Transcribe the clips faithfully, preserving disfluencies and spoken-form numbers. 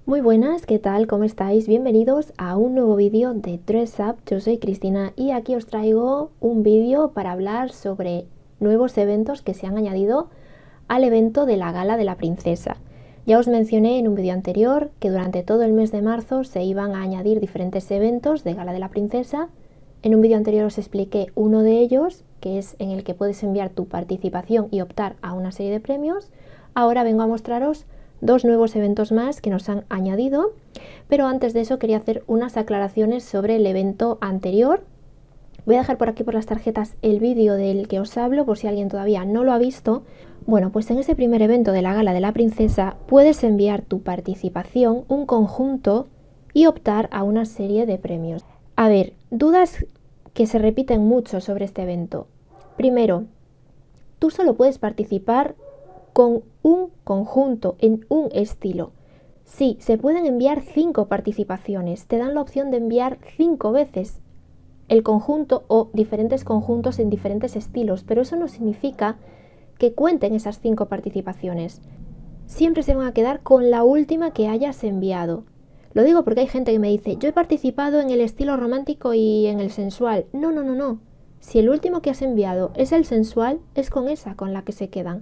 Muy buenas, ¿qué tal? ¿Cómo estáis? Bienvenidos a un nuevo vídeo de Dress Up. Yo soy Cristina y aquí os traigo un vídeo para hablar sobre nuevos eventos que se han añadido al evento de la Gala de la Princesa. Ya os mencioné en un vídeo anterior que durante todo el mes de marzo se iban a añadir diferentes eventos de Gala de la Princesa. En un vídeo anterior os expliqué uno de ellos, que es en el que puedes enviar tu participación y optar a una serie de premios. Ahora vengo a mostraros dos nuevos eventos más que nos han añadido, pero antes de eso quería hacer unas aclaraciones sobre el evento anterior. Voy a dejar por aquí por las tarjetas el vídeo del que os hablo por si alguien todavía no lo ha visto. Bueno, pues en ese primer evento de la Gala de la Princesa puedes enviar tu participación, un conjunto y optar a una serie de premios. A ver, dudas que se repiten mucho sobre este evento. Primero, tú solo puedes participar con un conjunto, en un estilo. Sí, se pueden enviar cinco participaciones, te dan la opción de enviar cinco veces el conjunto o diferentes conjuntos en diferentes estilos, pero eso no significa que cuenten esas cinco participaciones. Siempre se van a quedar con la última que hayas enviado. Lo digo porque hay gente que me dice, yo he participado en el estilo romántico y en el sensual. No, no, no, no. Si el último que has enviado es el sensual, es con esa con la que se quedan.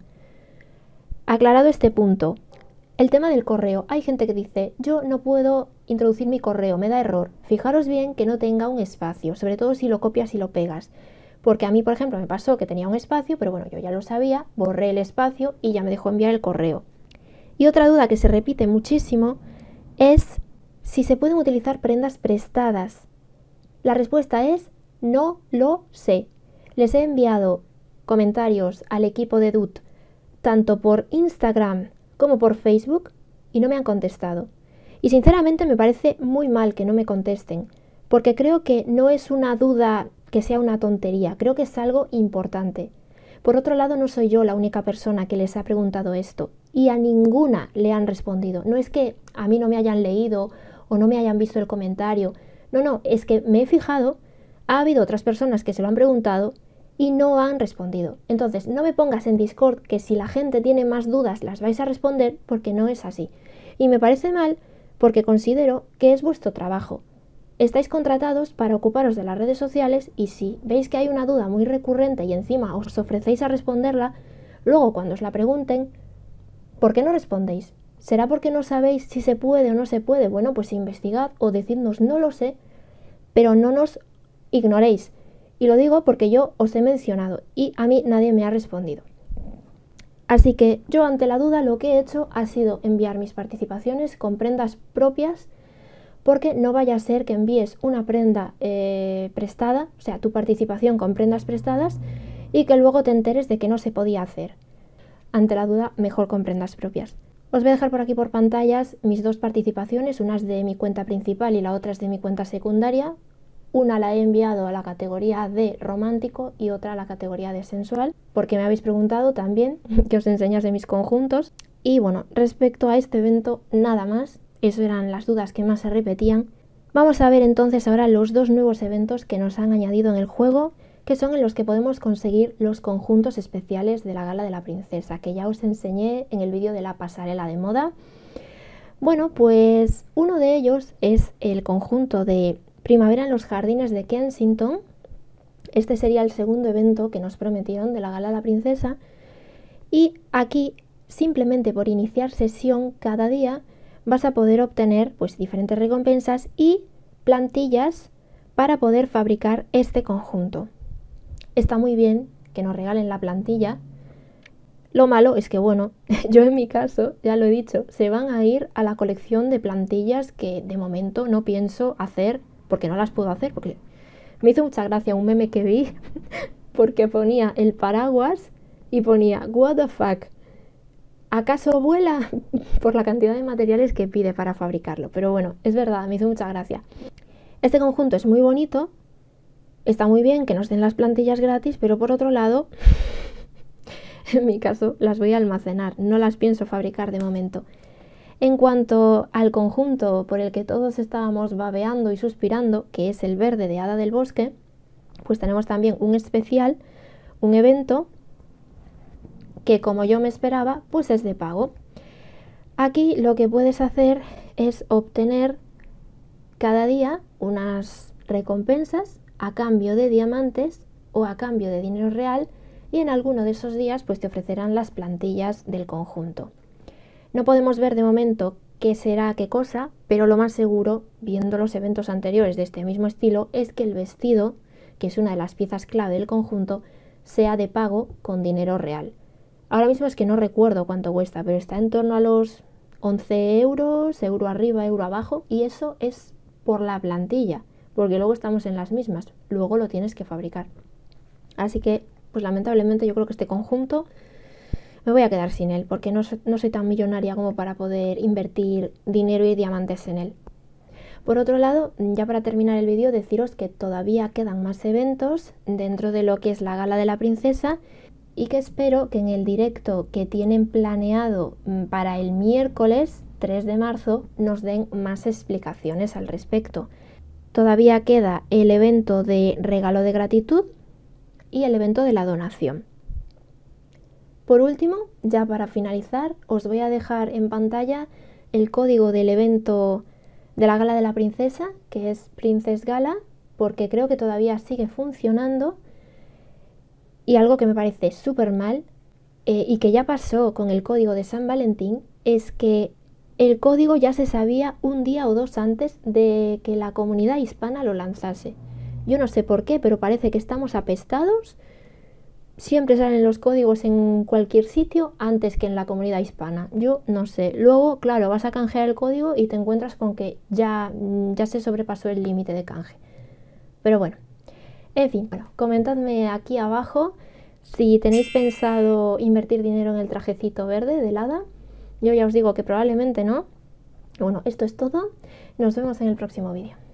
Aclarado este punto, el tema del correo. Hay gente que dice, yo no puedo introducir mi correo, me da error. Fijaros bien que no tenga un espacio, sobre todo si lo copias y lo pegas. Porque a mí, por ejemplo, me pasó que tenía un espacio, pero bueno, yo ya lo sabía, borré el espacio y ya me dejó enviar el correo. Y otra duda que se repite muchísimo es si se pueden utilizar prendas prestadas. La respuesta es no lo sé. Les he enviado comentarios al equipo de D U T tanto por Instagram como por Facebook y no me han contestado. Y sinceramente me parece muy mal que no me contesten, porque creo que no es una duda que sea una tontería, creo que es algo importante. Por otro lado, no soy yo la única persona que les ha preguntado esto y a ninguna le han respondido. No es que a mí no me hayan leído o no me hayan visto el comentario. No, no, es que me he fijado, ha habido otras personas que se lo han preguntado y no han respondido. Entonces, no me pongas en Discord que si la gente tiene más dudas las vais a responder, porque no es así. Y me parece mal porque considero que es vuestro trabajo. Estáis contratados para ocuparos de las redes sociales y si veis que hay una duda muy recurrente y encima os ofrecéis a responderla, luego cuando os la pregunten, ¿por qué no respondéis? ¿Será porque no sabéis si se puede o no se puede? Bueno, pues investigad o decidnos no lo sé, pero no nos ignoréis. Y lo digo porque yo os he mencionado y a mí nadie me ha respondido. Así que yo ante la duda lo que he hecho ha sido enviar mis participaciones con prendas propias, porque no vaya a ser que envíes una prenda eh, prestada, o sea, tu participación con prendas prestadas, y que luego te enteres de que no se podía hacer. Ante la duda, mejor con prendas propias. Os voy a dejar por aquí por pantallas mis dos participaciones, una es de mi cuenta principal y la otra es de mi cuenta secundaria. Una la he enviado a la categoría de romántico y otra a la categoría de sensual, porque me habéis preguntado también que os enseñase mis conjuntos. Y bueno, respecto a este evento, nada más. Esas eran las dudas que más se repetían. Vamos a ver entonces ahora los dos nuevos eventos que nos han añadido en el juego, que son en los que podemos conseguir los conjuntos especiales de la Gala de la Princesa, que ya os enseñé en el vídeo de la pasarela de moda. Bueno, pues uno de ellos es el conjunto de Primavera en los Jardines de Kensington. Este sería el segundo evento que nos prometieron de la Gala de la Princesa. Y aquí, simplemente por iniciar sesión cada día, vas a poder obtener pues diferentes recompensas y plantillas para poder fabricar este conjunto. Está muy bien que nos regalen la plantilla. Lo malo es que, bueno, yo en mi caso, ya lo he dicho, se van a ir a la colección de plantillas que de momento no pienso hacer, porque no las puedo hacer, porque me hizo mucha gracia un meme que vi, porque ponía el paraguas y ponía what the fuck, ¿acaso vuela? Por la cantidad de materiales que pide para fabricarlo. Pero bueno, es verdad, me hizo mucha gracia. Este conjunto es muy bonito, está muy bien que nos den las plantillas gratis, pero por otro lado, en mi caso, las voy a almacenar, no las pienso fabricar de momento. En cuanto al conjunto por el que todos estábamos babeando y suspirando, que es el verde de Hada del Bosque, pues tenemos también un especial, un evento, que como yo me esperaba, pues es de pago. Aquí lo que puedes hacer es obtener cada día unas recompensas a cambio de diamantes o a cambio de dinero real, y en alguno de esos días pues te ofrecerán las plantillas del conjunto. No podemos ver de momento qué será qué cosa, pero lo más seguro, viendo los eventos anteriores de este mismo estilo, es que el vestido, que es una de las piezas clave del conjunto, sea de pago con dinero real. Ahora mismo es que no recuerdo cuánto cuesta, pero está en torno a los once euros, euro arriba, euro abajo, y eso es por la plantilla, porque luego estamos en las mismas, luego lo tienes que fabricar. Así que, pues lamentablemente yo creo que este conjunto me voy a quedar sin él, porque no, no soy tan millonaria como para poder invertir dinero y diamantes en él. Por otro lado, ya para terminar el vídeo, deciros que todavía quedan más eventos dentro de lo que es la gala de la princesa, y que espero que en el directo que tienen planeado para el miércoles tres de marzo nos den más explicaciones al respecto. Todavía queda el evento de regalo de gratitud y el evento de la donación. Por último, ya para finalizar, os voy a dejar en pantalla el código del evento de la gala de la princesa, que es Princess Gala, porque creo que todavía sigue funcionando. Y algo que me parece súper mal, eh, y que ya pasó con el código de San Valentín, es que el código ya se sabía un día o dos antes de que la comunidad hispana lo lanzase. Yo no sé por qué, pero parece que estamos apestados. Siempre salen los códigos en cualquier sitio antes que en la comunidad hispana. Yo no sé. Luego, claro, vas a canjear el código y te encuentras con que ya, ya se sobrepasó el límite de canje. Pero bueno. En fin, bueno, comentadme aquí abajo si tenéis pensado invertir dinero en el trajecito verde del hada. Yo ya os digo que probablemente no. Bueno, esto es todo. Nos vemos en el próximo vídeo.